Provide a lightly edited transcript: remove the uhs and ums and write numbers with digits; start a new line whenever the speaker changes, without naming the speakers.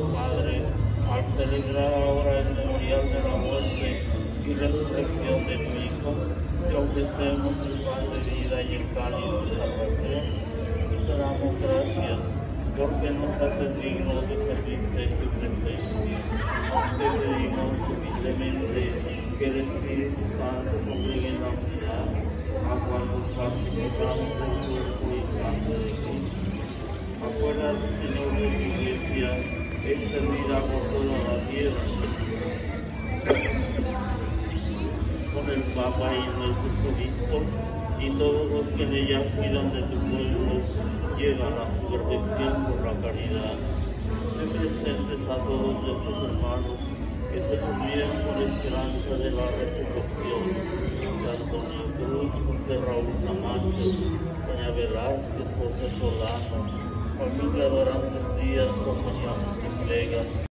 Padre, al celebrar ahora el memorial de la muerte y resurrección de tu Hijo, te ofrecemos el pan de vida y el cáliz de salvación, y te damos gracias porque nos haces dignos de servirte en tu presencia. Te pedimos humildemente que el Espíritu Santo congregue en la unidad, a cuando participamos del cuerpo y sangre de Cristo. Acuérdate, Señor, de tu iglesia, extendida por toda la tierra, con el Papa y nuestros obispos, y todos los que en ella cuidan de tu pueblo, llegan a su perfección por la caridad. Te presentes a todos nuestros hermanos que se murieron por esperanza de la resurrección, de Antonio Cruz, José Raúl Camacho, doña Velázquez, José Solano, familia Dorantes Díaz, compañía Multiplega,